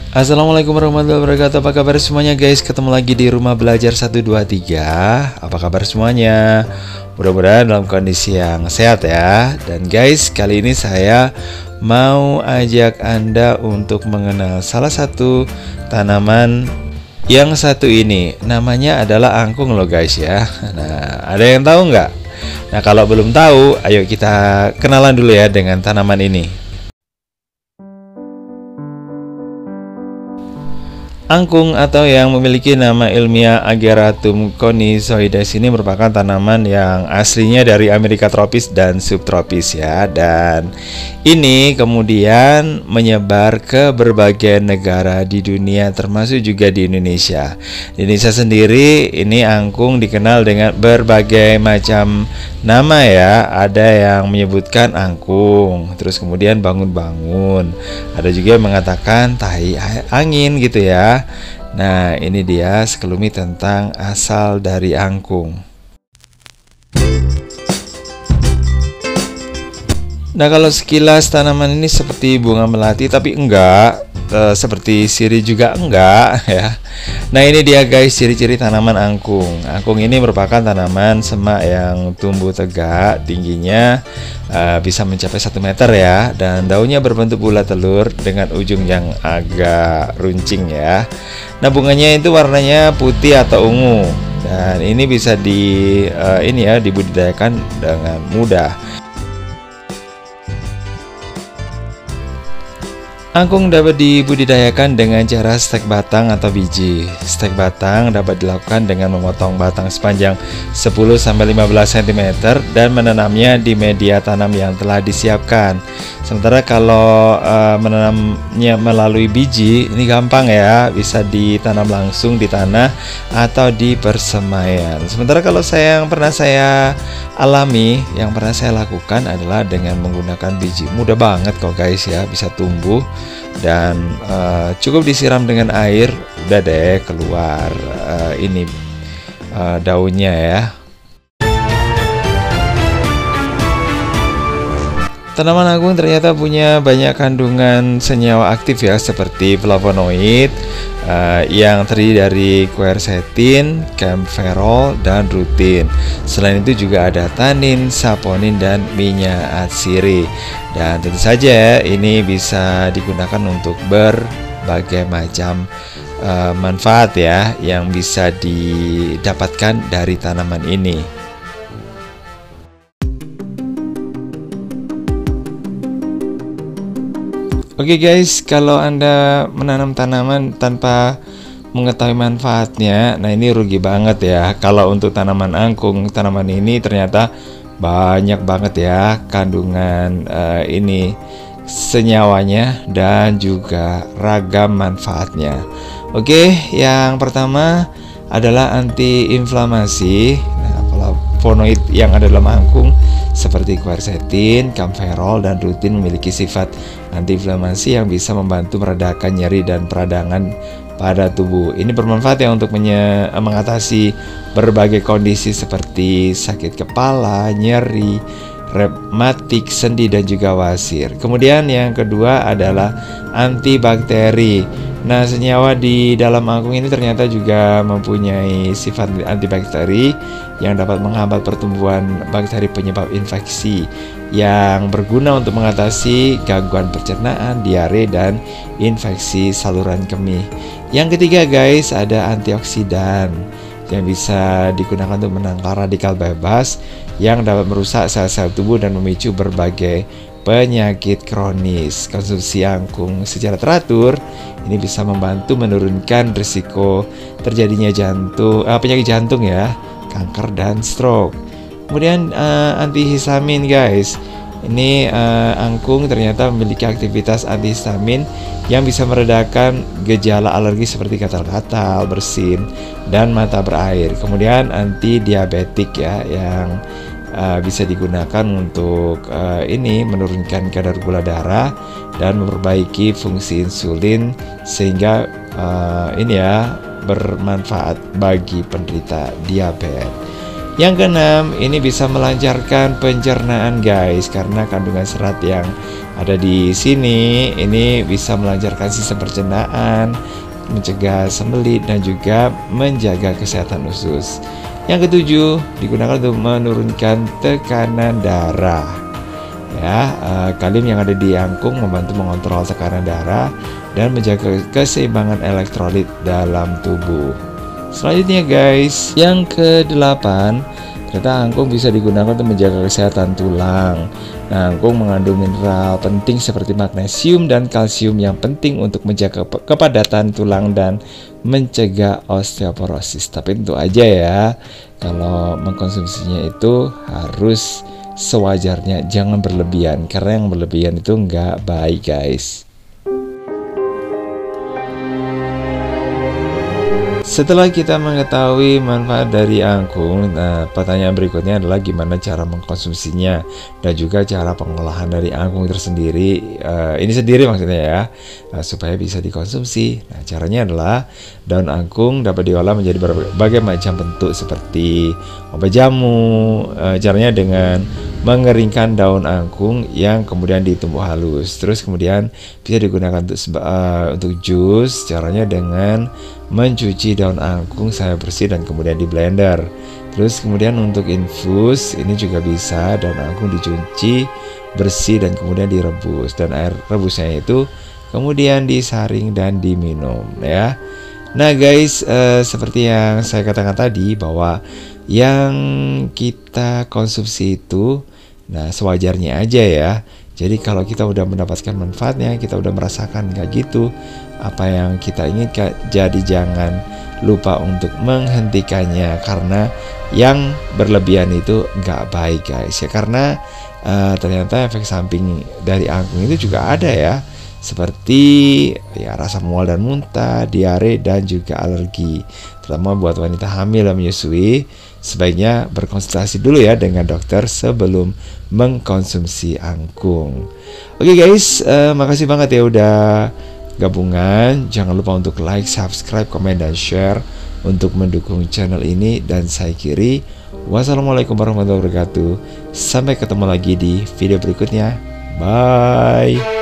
Assalamualaikum warahmatullahi wabarakatuh. Apa kabar semuanya guys? Ketemu lagi di Rumah Belajar 123. Apa kabar semuanya? Mudah-mudahan dalam kondisi yang sehat ya. Dan guys, kali ini saya mau ajak Anda untuk mengenal salah satu tanaman yang satu ini. Namanya adalah angkung loh guys ya. Nah, ada yang tahu nggak? Nah, kalau belum tahu, ayo kita kenalan dulu ya dengan tanaman ini. Angkung atau yang memiliki nama ilmiah Ageratum conizoides ini merupakan tanaman yang aslinya dari Amerika tropis dan subtropis ya. Dan ini kemudian menyebar ke berbagai negara di dunia termasuk juga di Indonesia. Di Indonesia sendiri ini angkung dikenal dengan berbagai macam nama ya. Ada yang menyebutkan angkung, terus kemudian bangun-bangun. Ada juga yang mengatakan tahi angin gitu ya. Nah, ini dia sekelumit tentang asal dari angkung. Nah, kalau sekilas tanaman ini seperti bunga melati, tapi enggak. Seperti sirih juga enggak ya. Nah, ini dia guys ciri-ciri tanaman angkung. Angkung ini merupakan tanaman semak yang tumbuh tegak, tingginya bisa mencapai 1 meter ya. Dan daunnya berbentuk bulat telur dengan ujung yang agak runcing ya. Nah, bunganya itu warnanya putih atau ungu. Dan ini bisa dibudidayakan dengan mudah. Angkung dapat dibudidayakan dengan cara stek batang atau biji. Stek batang dapat dilakukan dengan memotong batang sepanjang 10-15 cm dan menanamnya di media tanam yang telah disiapkan. Sementara kalau menanamnya melalui biji, ini gampang ya, bisa ditanam langsung di tanah atau di persemaian. Sementara kalau yang pernah saya alami, yang pernah saya lakukan adalah dengan menggunakan biji. Mudah banget kok guys ya, bisa tumbuh. Dan cukup disiram dengan air, udah deh keluar daunnya ya. Tanaman angkung ternyata punya banyak kandungan senyawa aktif ya, seperti flavonoid yang terdiri dari quercetin, kaempferol, dan rutin. Selain itu juga ada tanin, saponin, dan minyak atsiri. Dan tentu saja ini bisa digunakan untuk berbagai macam manfaat ya yang bisa didapatkan dari tanaman ini. Oke guys, kalau Anda menanam tanaman tanpa mengetahui manfaatnya, nah ini rugi banget ya. Kalau untuk tanaman angkung, tanaman ini ternyata banyak banget ya kandungan senyawanya dan juga ragam manfaatnya. Oke, yang pertama adalah antiinflamasi. Nah, flavonoid yang ada dalam angkung seperti quercetin, kaempferol, dan rutin memiliki sifat antiinflamasi yang bisa membantu meredakan nyeri dan peradangan pada tubuh. Ini bermanfaat ya untuk mengatasi berbagai kondisi seperti sakit kepala, nyeri, rematik, sendi, dan juga wasir. Kemudian yang kedua adalah antibakteri. Nah, senyawa di dalam angkung ini ternyata juga mempunyai sifat antibakteri yang dapat menghambat pertumbuhan bakteri penyebab infeksi yang berguna untuk mengatasi gangguan pencernaan, diare, dan infeksi saluran kemih. Yang ketiga guys, ada antioksidan yang bisa digunakan untuk menangkal radikal bebas yang dapat merusak sel-sel tubuh dan memicu berbagai penyakit kronis. Konsumsi angkung secara teratur ini bisa membantu menurunkan risiko terjadinya penyakit jantung ya, kanker, dan stroke. Kemudian antihistamin guys. Ini angkung ternyata memiliki aktivitas antihistamin yang bisa meredakan gejala alergi seperti gatal-gatal, bersin, dan mata berair. Kemudian antidiabetik ya, yang bisa digunakan untuk menurunkan kadar gula darah dan memperbaiki fungsi insulin sehingga bermanfaat bagi penderita diabetes. Yang keenam, ini bisa melancarkan pencernaan guys, karena kandungan serat yang ada di sini ini bisa melancarkan sistem pencernaan, mencegah sembelit dan juga menjaga kesehatan usus. Yang ketujuh, digunakan untuk menurunkan tekanan darah. Ya, kalium yang ada di angkung membantu mengontrol tekanan darah dan menjaga keseimbangan elektrolit dalam tubuh. Selanjutnya guys, yang kedelapan, ternyata angkung bisa digunakan untuk menjaga kesehatan tulang. Nah, angkung mengandung mineral penting seperti magnesium dan kalsium yang penting untuk menjaga kepadatan tulang dan mencegah osteoporosis. Tapi tentu aja ya, kalau mengkonsumsinya itu harus sewajarnya, jangan berlebihan, karena yang berlebihan itu nggak baik guys. Setelah kita mengetahui manfaat dari angkung, nah pertanyaan berikutnya adalah gimana cara mengkonsumsinya dan juga cara pengolahan dari angkung tersendiri, ini sendiri maksudnya ya, supaya bisa dikonsumsi. Nah, caranya adalah daun angkung dapat diolah menjadi berbagai macam bentuk seperti obat jamu. Caranya dengan mengeringkan daun angkung yang kemudian ditumbuk halus, terus kemudian bisa digunakan untuk jus. Caranya dengan mencuci daun angkung sampai bersih dan kemudian di blender. Terus kemudian untuk infus ini juga bisa, daun angkung dicuci bersih dan kemudian direbus, dan air rebusnya itu kemudian disaring dan diminum ya. Nah guys, seperti yang saya katakan tadi bahwa yang kita konsumsi itu nah sewajarnya aja ya. Jadi kalau kita udah mendapatkan manfaatnya, kita udah merasakan kayak gitu apa yang kita inginkan, jadi jangan lupa untuk menghentikannya, karena yang berlebihan itu nggak baik guys ya. Karena ternyata efek samping dari angkung itu juga ada ya, seperti ya rasa mual dan muntah, diare dan juga alergi. Terutama buat wanita hamil dan menyusui, sebaiknya berkonsultasi dulu ya dengan dokter sebelum mengkonsumsi angkung. Oke guys, makasih banget ya udah gabungan. Jangan lupa untuk like, subscribe, komen, dan share untuk mendukung channel ini. Dan saya kiri, wassalamualaikum warahmatullahi wabarakatuh. Sampai ketemu lagi di video berikutnya. Bye.